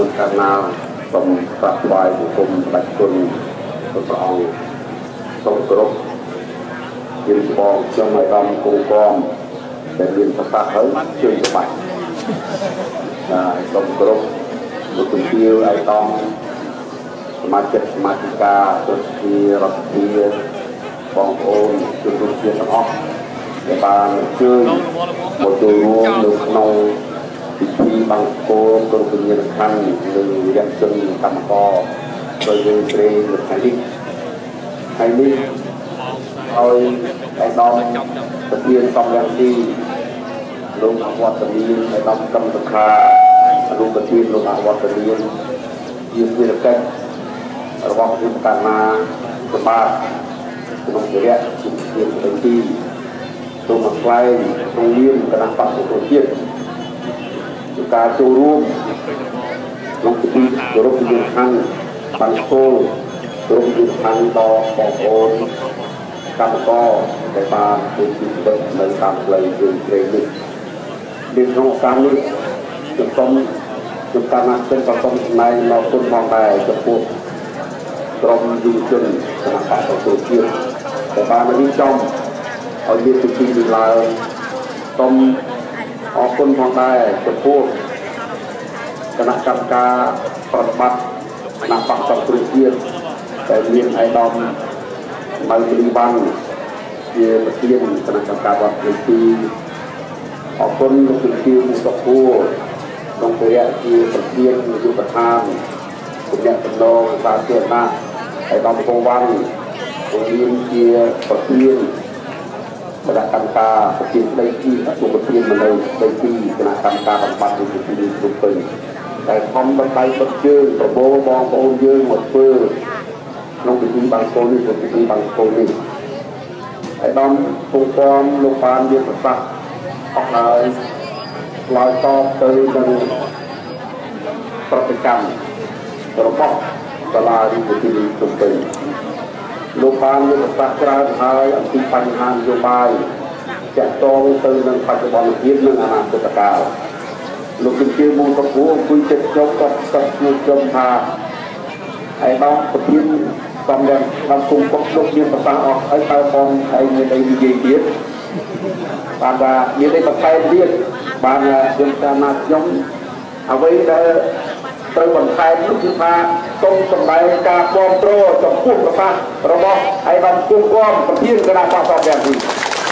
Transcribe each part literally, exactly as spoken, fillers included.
จุดการนาสมปรับไว้บุคคลบัตรคนตัวองทรงกรบยืนฟองเชื่อมไม่ดำกูกองแต่ยืนภาษาเฮ้ยเชื่อมบัตรทรงกรบบุคคลเดียวไอ้ต้องสมาชิกสมาชิกาตัวที่รักที่ฟองโอนจุดรุ่งเรืองออกแต่บางชื่อหมดตัวรู้ลึกเนาที่บางโกกรุงเทพขันหรือยันจนตำกอโดยเรื่องเรื่องไทยนี้ไทยนี้เอาไอ้ดอมตะเกียงสองอย่างที่ลงอวัตนีไอ้ดอมกำตะคาลงตะเกียงลงอวัตนียืนเพื่อกันระวังที่การมาสบายตรงนี้เนี่ยจุดเปลี่ยนเป็นที่ตรงมาไกลตรงเลี้ยงกระนับปักตัวเทียนการจูร่วมลงที่จูร่วมที่ทันบางโซ่จูร่วมที่ทันต่อของโอนกำก็ได้มาเป็นที่เป็นในตามเลยเป็นเรื่องนี้เรื่องของการนี้จุดต้นจุดการนักเป็นประกอบในเราคนมองได้จะพูดตรงยืนจนขณะปะตัวเทียนแต่บางในจอมเอาเยอะจริงๆเลยต้มออกคนมองได้จะพูดคณะกรรมการปฏิบัตินักปักสองตัวเทียนแต่เรียนไอ้ดอมมาลีบันเยี่ยมเทียนคณะกรรมการวัดในปีออกคนลงเป็นทีมกับผู้ลงไปแยกทีมเป็นเทียนอยู่ประธานเป็นแยกเป็นโลตาเทียนหน้าไอ้ดอมโกวันตรงนี้เทียนกับเทียนคณะกรรมการประเทศได้ที่ตัวประเทศมันเลยได้ที่คณะกรรมการบำบัดอยู่ที่นี่ทุกปีแต่ทำบันไดบันเยือตัวโบมองโอนเยือหมดเพื่อลงไปที่บางโซนนี่ไปที่บางโซนนี่ไอ้ดอมตรงฟอมโรงพยาบาลเยือประสาทออกเลยลอยต่อเตยกันปฏิกรรมระบบตลาดอยู่ที่นี่ทุกปีโรงพยาบาลยุทธศาสตร์กลางไทยอันที่ปัญหานโยบายจะโตไปตื่นในปัจจุบันที่นั่งอนาคตกาลลูกจิ๋วมูตะปูคุยเจ็ดจบกับกับมูจมพาไอ้น้องปะทินตอมแดงทำกลุ่มพวกลูกเรียนภาษาออกไอ้ตาฟองไอ้เงินไอ้ดีเจเดียดบางว่าเงินไอ้ภาษาเดียดบางว่าจนการนัดยงเอาไว้ได้เติมบันไทยลูกจิ๋วพาตรงสมัยการบอมโตรจบพูดภาษาระบบไอ้บันกุ้งก้อมปะทินกระดาษภาษาแบบนี้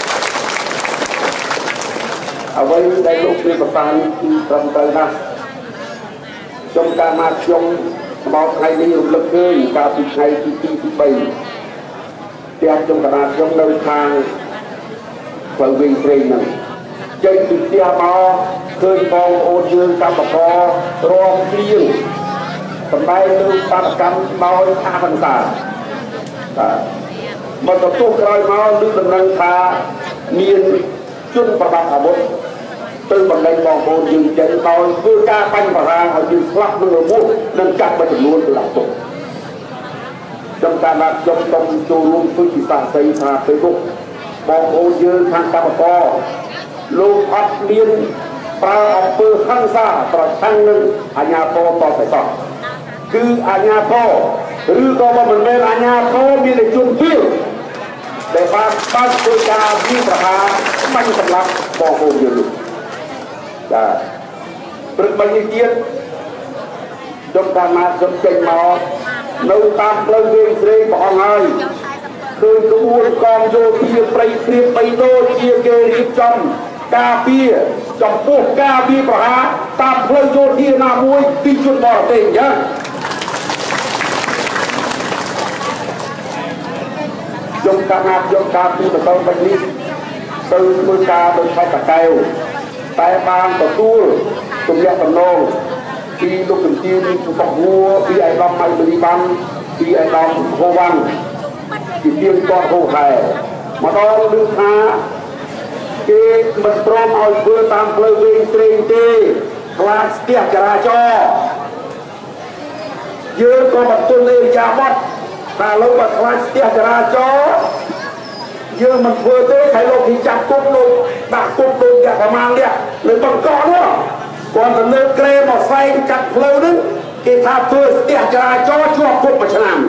เอาไว้ได้ลูกเรียนภาษาที่ตรงใจนะจงการมาจงมองไทยนี้รุนแรงขึ้นการติดไทยที่ที่ที่ไปเตรียมจงกระดาษจงเดินทางไปวิ่งเทรนนั่นใจติดเตียมอเคยมองโอยืนกับปอรองเลี้ยงสมัยลูกปาตกรรมมออาพันตามันจะตู้กลอยมอหรือดำเนินทามีนจุดประดับอาวุธตื่นบันไดมองโอนยืนใจเราเพื่อการปั้นประธานเขายืนคลับมือมุดนั่นจับมาจำนวนหลักตกจำการนัดจำต้องจูรุ่งฟื้นจิตตาใส่ทาไปลุกมองโอนยืนทางกรรมกรลูกอัดเลียนปลาออกปืนข้างซ่าต่อช่างนึงอาญาโตต่อไปต่อคืออาญาโตหรือก็ว่ามันเป็นอาญาโตมีในจุดเปี้ยวแต่บางบางตัวจาวิปหาไม่สำลักมองโอนยืนจ้าปรึกบัญชีจงการมาจงเจงมอในตามเพลิงเรื่องเรื่องของไงคือกระบวนกองโยธีไปเตรียมไปโดเชียเกริจอมกาเปียจอมพวกกาเปียประหาตามเพลิงโยธีนามวยที่จุดบ่อเต็งยังจงการมาจงการที่จะต้องไปนี้ตื่นมือกาโดยใช้ตะเกียบแต่บางประตูตุ่มยาปนโนปีลูกตุ่มจีนตุ่มหัวปีไอ้ดอมไม้บริบันปีไอ้ดอมโควันปีเตียงก้อนโคไข่มาดองดึงขาเกศมันตรมเอาเพื่อตามเพลิงเวงเตรงเตะคลาสเตียจราจรเยอะก็มาตุนเลยยาบัดแต่เราบัดคลาสเตียจราจรเยอะมันเพื่อเตะใครโลกที่จับกุ๊บลงดักกุ๊บลงอยากทำมาเนี่ยเลยต้องก่อนเนาะก่อนจะเลิกเกรย์มาไฟจับเพลิงนึงគេថាធ្វើស្ទះចរាចរណ៍ជាប់គុកមួយឆ្នាំ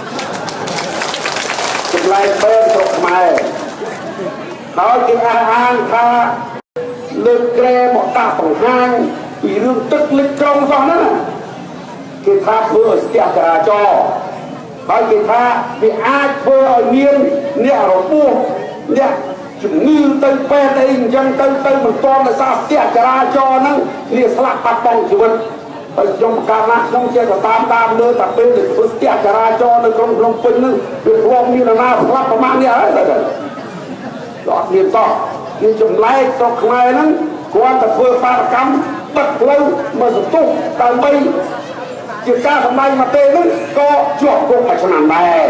ចម្លែកបែបស្រុកខ្មែរហើយគេអះអាងថាលើកក្រែមកដាក់បង្ហាញពីរឿងទឹកលិចក្រុងសោះហ្នឹងគេថាធ្វើស្ទះចរាចរណ៍ហើយគេថាវាអាចធ្វើឲ្យមានអ្នករបួសអ្នកជំងឺទៅពេទ្យអីអញ្ចឹងទៅទៅមិនទាន់ដោយសារស្ទះចរាចរណ៍ហ្នឹងវាស្លាប់បាត់បង់ជីវិតហើយខ្ញុំកាលណាខ្ញុំជាទៅតាមតាមលើតែពេលទៅធ្វើស្ទះចរាចរណ៍នៅក្នុងភ្នំពេញហ្នឹងវាធ្លាប់មានណាស្លាប់ប្រមាណនេះហើយដល់អត់មានសោះគេចម្លែកស្រុកខ្មែរហ្នឹងគាត់ទៅធ្វើបាតកម្មបិទផ្លូវមកសន្ទុះដើម្បីជាការសម្ដែងមកទេហ្នឹងក៏ជាប់គុកមួយឆ្នាំដែរ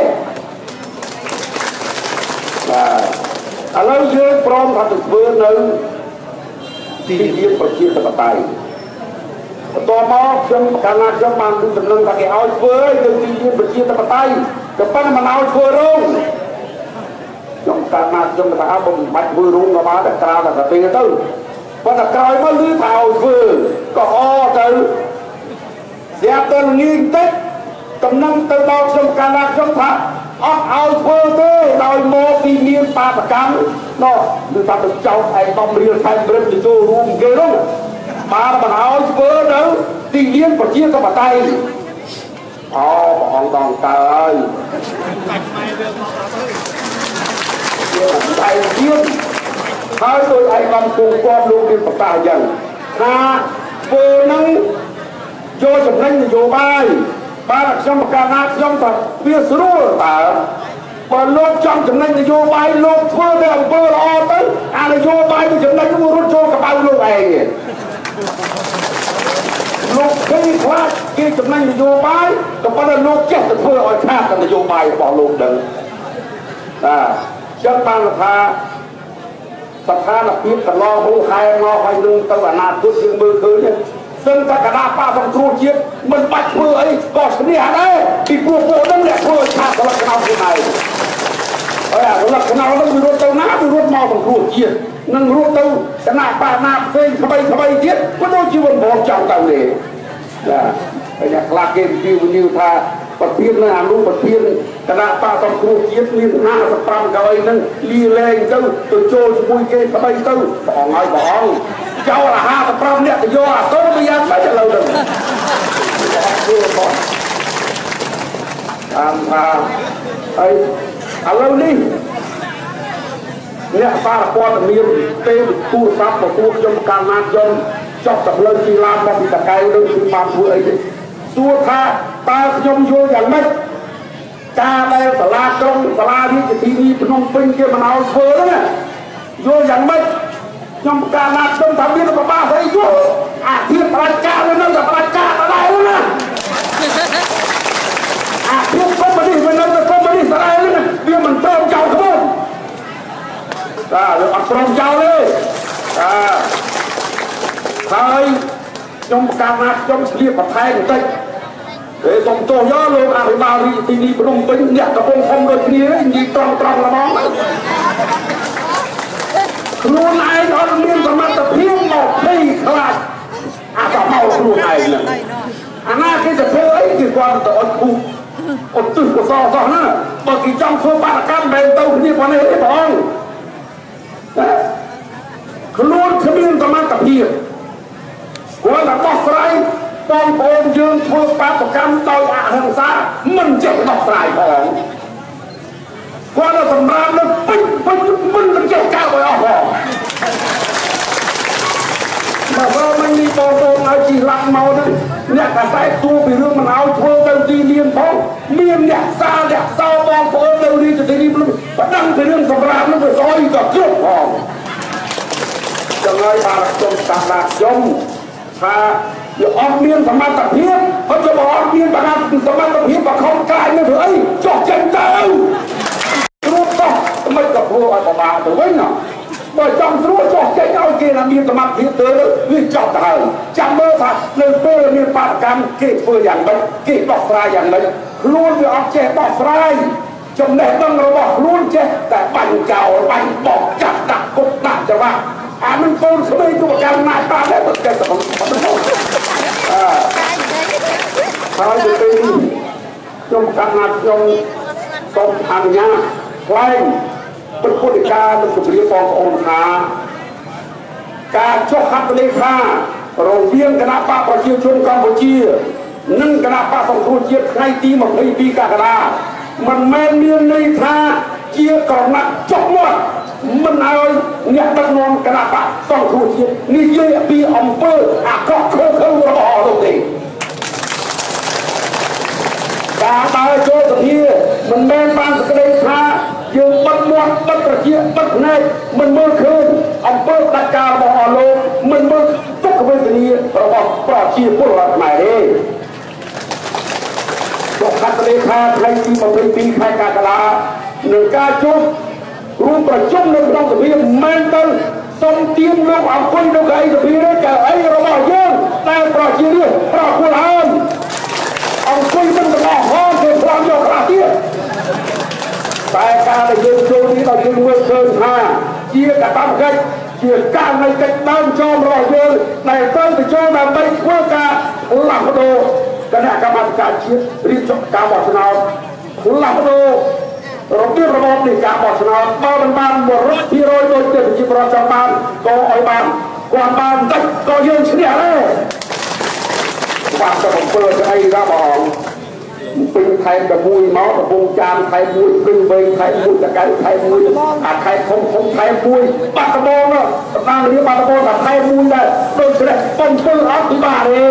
បាទឥឡូវយើងព្រមថាទៅធ្វើនៅទីលានប្រជាធិបតេយ្យបន្ទាប់មកខ្ញុំកាលណាខ្ញុំបានดูដំណឹងថាគេឲ្យធ្វើនៅទីលានប្រជាធិបតេយ្យក៏ប៉ុន្តែមិនឲ្យធ្វើរោងខ្ញុំកាលណាខ្ញុំថាអើមិនបាច់ធ្វើរោងក៏បានតែក្រៅតែកាទេទៅប៉ុន្តែក្រោយមកឮថាឲ្យធ្វើក៏អទៅស្រាប់តែងាយតិចតំណឹងទៅដល់ខ្ញុំកាលណាខ្ញុំថាអត់ឲ្យធ្វើទេដោយមកពីមានបាតកម្មនោះគឺថាទៅចោទឯកបំរៀលខេត្តព្រឹកទៅចូលរួមគេនោះបាទមិនឲ្យធ្វើនៅទីលានប្រជាធិបតេយ្យអូព្រះអង្គដងកើហើយតែទៀតហើយដោយឯកបំគូគាត់លោកមានប្រកាសអញ្ចឹងថាធ្វើនឹងចូលចំណេញនយោបាយបាទខ្ញុំប្រកាសថាខ្ញុំថាវាស្រួលតើបើលោកចង់ចំណេញនយោបាយលោកធ្វើតែអំពើល្អទៅអានយោបាយទៅចំណេញនោះរត់ចូលកបៅលោកឯងលោកឃើញខ្លាចគេចំណេញនយោបាយក៏ប៉ុន្តែលោកចេះទៅធ្វើឲ្យខាតនយោបាយរបស់លោកដឹងបាទចឹងបានថាស្ថានភាពកន្លងហូរហែមកហើយនឹងទៅអនាគតយើងមើលឃើញซึ่งតែកដាប៉ាសង្គ្រោះជាតិមិនបាច់ធ្វើអីក៏ស្នេះដែរពីពួកពួកហ្នឹងអ្នកធ្វើឆាតលក្ខណៈខ្លួនឯងហើយអាលក្ខណៈហ្នឹងវារត់ទៅណាវារត់មកសង្គ្រោះជាតិនឹងរត់ទៅគណៈបាណាផ្សេងថ្មីថ្មីទៀតក៏ដូចជាមិនបងចង់ទៅទេចាហើយអ្នកខ្លះគេពីវិនិយោគថាប្រធាននៅអនុប្រធានគណៈបាសង្គ្រោះជាតិមានហាសិបប្រាំកៅអីហ្នឹងលីលែងទៅទៅចូលជាមួយគេថ្មីទៅព្រះអង្គឲ្យព្រះអង្គចោលអាហារទៅប្រាំអ្នកទៅយកអាសូរវាយ៉ាងម៉េចឥឡូវហ្នឹងគឺបងតាមថាហើយឥឡូវនេះអ្នកសារព័ត៌មានពេលទូរស័ព្ទមកពួកខ្ញុំកាលណាខ្ញុំចប់ទៅលើទីឡានមកពីតកែវនឹងគឺបានធ្វើអីទេសួរថាតើខ្ញុំយល់យ៉ាងម៉េចការដែលសាលាក្រុងសាលារាជធានីភ្នំពេញគេមិនឲ្យធ្វើហ្នឹងយល់យ៉ាងម៉េចខ្ញុំកាលណាខ្ញុំថាមានប្របាស្អីយល់អាធិបតេយ្យការនៅតែបដិការដដែលណាអាធិបតេយ្យកុំនេះវានៅតែកុំនេះដដែលណាវាមិនព្រមចោលក្បួនតាវាអត់ព្រមចោលទេតាហើយខ្ញុំកាលណាខ្ញុំឆ្លៀតបន្ថែមបន្តិចពេលសុំទោសយកលោកអភិបាលរាជធានីភ្នំពេញអ្នកកំពុងខំដូចគ្នានិយាយត្រង់ត្រង់ល្មមខ្លួនឯងអត់មានសមត្ថភាពមកភ័យខ្លាចអាតមកខ្លួនឯងហ្នឹងអាណាគេទៅធ្វើអីគេគាត់ទៅអត់គូអត់ទឹះកសោសោះណាបើគេចង់ធ្វើបាតកម្មបែបទៅគ្នាប៉ុណ្ណេះទេបងខ្លួនគ្មានសមត្ថភាពគាត់តែបោះស្រាយបងប្អូនយើងធ្វើបាតកម្មដោយអហិង្សាមិនចេះដោះស្រាយផងគាត់ទៅសម្រាប់នឹងពេញពេញមិនមិនចេះកៅឲ្យអស់ផងបើបើមិននេះបងប្អូនឲ្យជីឡាក់មកទៅអ្នកកសែតទួពីរឿងមិនឲ្យធ្វើទៅទីលានផងមានអ្នកសារអ្នកសោបងប្អូននៅរាជធានីភ្នំពេញបដិងពីរឿងសម្រាប់នឹងទៅអុយក៏គ្រប់ផងចឹងហើយបាទខ្ញុំស្ដាប់ដាក់ខ្ញុំថាវាអត់មានសមត្ថភាពហើយજોបើអត់មានសមត្ថភាពបខំកាយនឹងធ្វើអីចោះចេញទៅគ្រូតោះមិនក៏ព្រោះឲ្យប្រមាថទៅវិញណាបើចង់ស្រួលចោះចេញឲ្យគេណាមានសមត្ថភាពទៅវាចប់ទៅហើយចាំមើលថានៅពេលមានបាតកម្មគេធ្វើយ៉ាងម៉េចគេដោះស្រាយយ៉ាងម៉េចខ្លួនវាអត់ចេះដោះស្រាយចំណេះដឹងរបស់ខ្លួនចេះតែបាញ់ចោលបាញ់បោកចាក់ដាក់គុកដាក់ច្បាស់អានឹងកូនស្រីទៅកម្មណាស់បានដែរទៅតែទៅអឺហើយទៅពេលនេះខ្ញុំកាត់ណាត់ខ្ញុំសូមអនុញ្ញាតថ្លែងពុទ្ធដីកានឹងជម្រាបបងប្អូនថាការចុះហត្ថលេខារវាងគណៈបកប្រជាជនកម្ពុជានិងគណៈបកសង្គ្រោះជាតិថ្ងៃទីยี่สิบสองកក្កដាមិនមែនមានន័យថាជាក្រណាត់ចុះមាត់មិនឲ្យអ្នកដឹកនាំគណៈបកសង្គ្រោះជាតិនិយាយពីអំពើអាក្រក់ខុសខើរបស់លោកទេការដើរចូលសភាមិនមែនបានសេចក្តីថាយើងបិទមាត់បិទត្រចៀកបិទភ្នែកមិនមើលឃើញអំពើផ្ដាច់ការរបស់អស់លោកមិនមើលទុក្ខវេទនារបស់ប្រជាពលរដ្ឋខ្មែរទេចុះហត្ថលេខាថ្ងៃទីยี่สิบสองខែកក្កដានឹងការជួបរួមប្រជុំនៅក្នុងសភាមិនមែនទៅសុំទាមលោកអង្គុយនៅកៅអីសភាទេកៅអីរបស់យើងតែប្រជារាស្ត្រប្រគល់ហើយអង្គុយមិនទាំងអស់ហោគេផ្លាស់យកខ្លះទៀតតែការដែលយើងចូលនេះដល់យើងមើលឃើញថាជាកតាបកិច្ចជាការនៃកិច្ចដើមចោមរបស់យើងដែលត្រូវទៅចូលដើម្បីធ្វើការផ្លាស់ប្ដូរគណៈកម្មាធិការជាតិរៀបចំការបោះឆ្នោតផ្លាស់ប្ដូររបៀបរបបនៃការបោះឆ្នោតបើមិនបានmột trămភាគរយដោយទៅប្រជាពលរដ្ឋចង់បានក៏ឲ្យបានគាត់បានតិចក៏យើងឈ្នះដែរបាទទៅអំពើស្អីណាបងពេញខែតែមួយមកកំពុងចានខែមួយព្រឹងវែងខែមួយតកៅខែមួយអាខែធំធំខែមួយបាត់ដំបងតំណាងរាជបាត់ដំបងតែខែមួយដែរដូចជ្រេះបំពើអត់ពិបាកទេ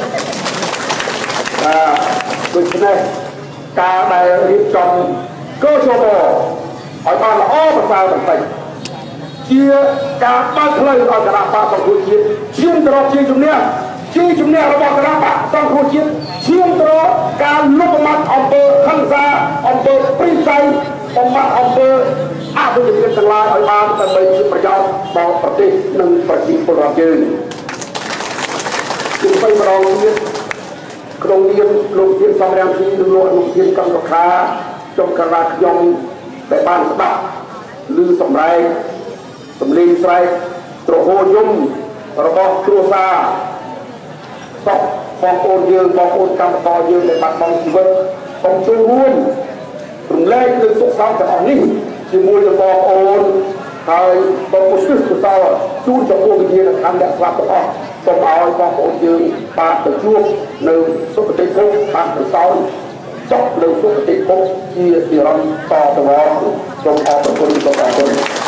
អឺដូច្នេះការដែលរៀបចំកោជបឲ្យបានល្អប្រសើរបន្តិចជាការបើកផ្លូវឲ្យគណៈបកសង្គ្រោះជាតិឈានទៅរកជាជំនះជាជំនះរបស់គណៈបកសង្គ្រោះជាតិឈានទៅរកការលុបបំបាត់អំពើហិង្សាអំពើព្រីស័យបំបាត់អំពើអវិជ្ជមានទាំងឡាយឲ្យបានដើម្បីជាប្រយោជន៍ដល់ប្រទេសនិងប្រជាពលរដ្ឋយើងជាបីម្ដងទៀតក្នុងនាមលោកធានសំរាមស៊ីនិងលោកអនុធានកម្មរខាចុងកាលខ្ញុំដែលបានស្ដាប់ឮសម្ដែងសម្លេងស្រែកត្រហូយំរបស់គ្រួសារសពបងប្អូនយើងបងប្អូនកម្មករយើងដែលបាត់បង់ជីវិតសូមចូលរួមរំលែកលើសុខសន្តិទាំងអស់នេះជាមួយនឹងបងប្អូនហើយសូមឧទ្ទិសកុសលជូនចំពោះវិញ្ញាណក្ខន្ធអ្នកស្លាប់ទាំងអស់សូមឲ្យបងប្អូនយើងបានទៅជួបនៅសុគតិភពបានប្រសើរចប់នៅសុគតិភពជានិរន្តរ៍តទៅសូមអរគុណសូមអរគុណ